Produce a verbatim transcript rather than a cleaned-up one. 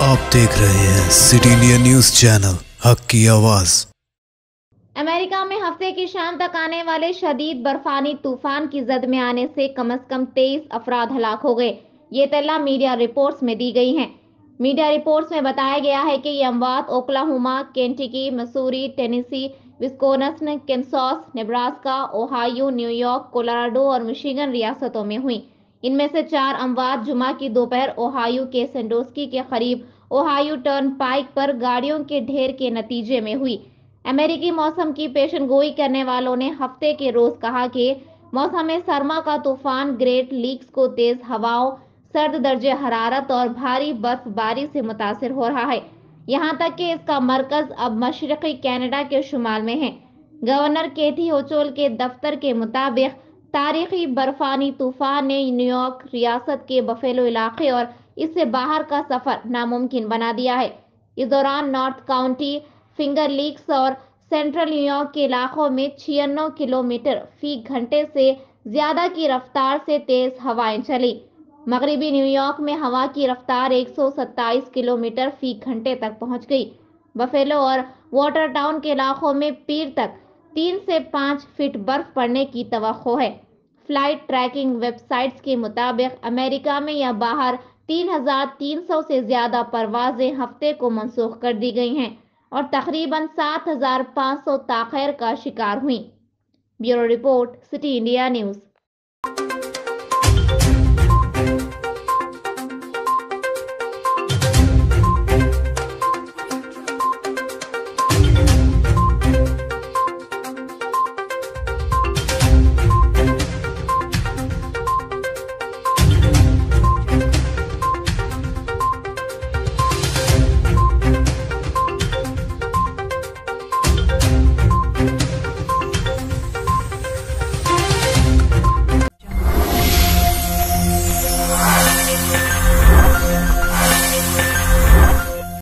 آپ دیکھ رہے ہیں سٹی انڈیا نیوز چینل، حق کی آواز۔ امریکہ میں ہفتے کی شام تک آنے والے شدید برفانی طوفان کی زد میں آنے سے کم از کم تیئیس افراد ہلاک ہو گئے۔ یہ اطلاع میڈیا رپورٹس میں دی گئی ہیں۔ میڈیا رپورٹس میں بتایا گیا ہے کہ یہ اموات Oklahoma, Kentucky, Missouri, Tennessee, Wisconsin, Kansas, Nebraska, Ohio, New York, Colorado اور مشیگن ریاستوں میں ہوئیں۔ ان میں سے چار اموات جمعہ کی دوپہر اوہایو کے سینڈوسکی کے قریب اوہایو ٹرن پائک پر گاڑیوں کے ڈھیر کے نتیجے میں ہوئی۔ امریکی موسم کی پیشن گوئی کرنے والوں نے ہفتے کے روز کہا کہ موسم سرما کا طوفان گریٹ لیکس کو تیز ہواؤں، سرد درجہ حرارت اور بھاری برف باری سے متاثر ہو رہا ہے، یہاں تک کہ اس کا مرکز اب مشرقی کینیڈا کے شمال میں ہے۔ گورنر کیتھی ہوچول کے دفتر کے مطابق تاریخی برفانی طوفان نے نیویارک ریاست کے بفیلو علاقے اور اس سے باہر کا سفر ناممکن بنا دیا ہے۔ اس دوران نارتھ کاؤنٹی، فنگر لیکس اور سینٹرل نیویارک کے علاقوں میں چھیانوے کلومیٹر فی گھنٹے سے زیادہ کی رفتار سے تیز ہوائیں چلیں۔ مغربی نیویارک میں ہوا کی رفتار ایک سو ستائیس کلومیٹر فی گھنٹے تک پہنچ گئی۔ بفیلو اور واٹر ٹاؤن کے علاقوں میں پیر تک تین سے پانچ فٹ برف پڑنے کی توقع ہے۔ فلائٹ ٹریکنگ ویب سائٹس کے مطابق امریکہ میں یا باہر تین ہزار تین سو سے زیادہ پروازیں ہفتے کو منسوخ کر دی گئی ہیں اور تقریباً سات ہزار پانچ سو تاخیر کا شکار ہوئیں۔ Bureau report, city India news.